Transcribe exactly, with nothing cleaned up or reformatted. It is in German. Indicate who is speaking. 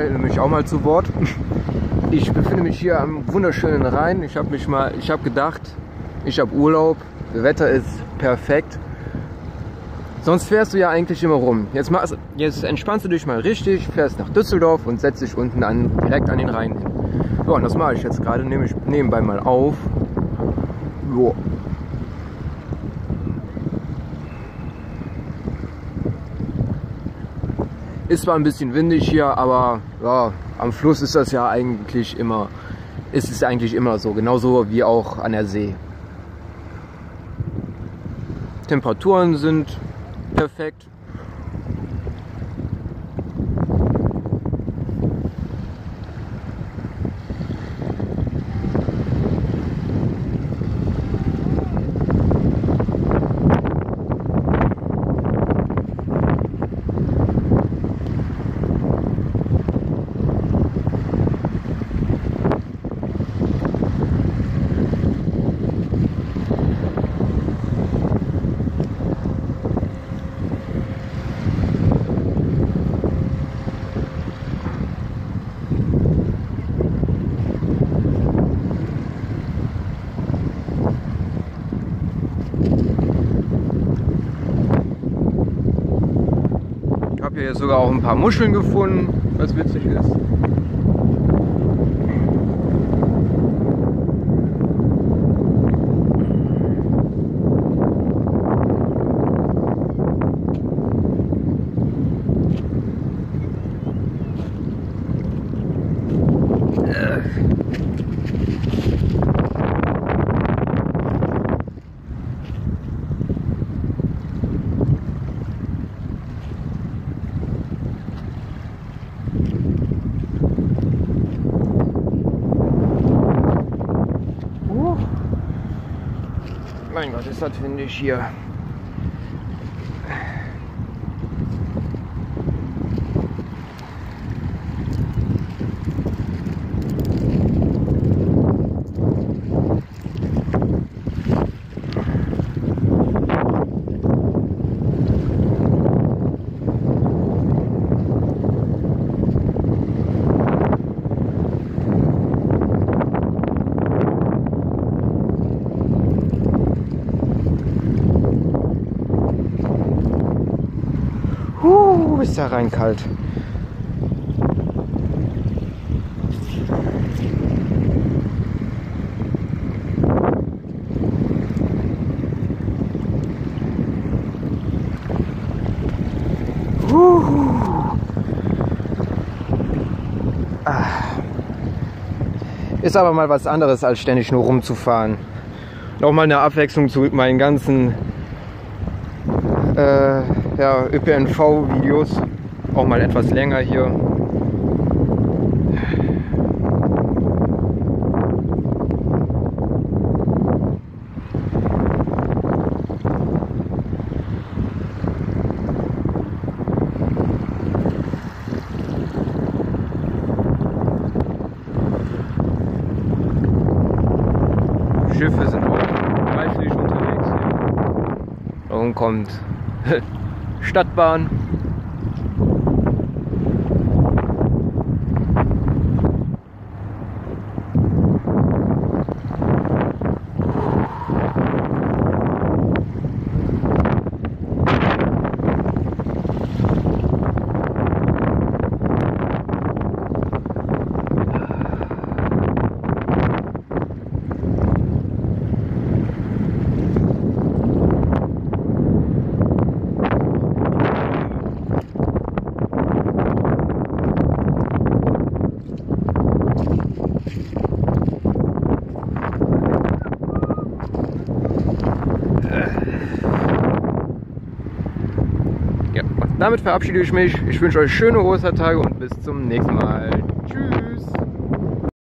Speaker 1: mal nämlich auch mal zu Wort. Ich befinde mich hier am wunderschönen Rhein. Ich habe mich mal, ich habe gedacht, ich habe Urlaub, das Wetter ist perfekt. Sonst fährst du ja eigentlich immer rum. Jetzt, machst, jetzt entspannst du dich mal richtig, fährst nach Düsseldorf und setzt dich unten an, direkt an den Rhein hin. Ja, und das mache ich jetzt gerade, nehme ich nebenbei mal auf. Jo. Ist zwar ein bisschen windig hier, aber ja, am Fluss ist das ja eigentlich immer, ist es eigentlich immer so, genauso wie auch an der See. Temperaturen sind perfekt. Ich habe hier sogar auch ein paar Muscheln gefunden, was witzig ist. Mein Gott, ist das windig hier. Uh, ist da rein kalt. Uh. Ah. Ist aber mal was anderes, als ständig nur rumzufahren. Noch mal eine Abwechslung zu meinen ganzen äh, ja, Ö P N V-Videos, auch mal etwas länger hier. Schiffe sind auch reichlich unterwegs hier. Und kommt Stadtbahn. Ja, damit verabschiede ich mich. Ich wünsche euch schöne Ostertage und bis zum nächsten Mal.